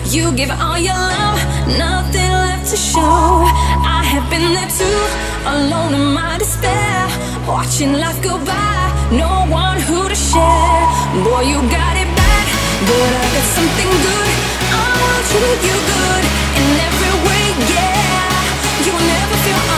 You give all your love, nothing left to show. I have been there too, alone in my despair, watching life go by, no one who to share. Boy, you got it bad, but I got something good. I will treat you good in every way, yeah. You will never feel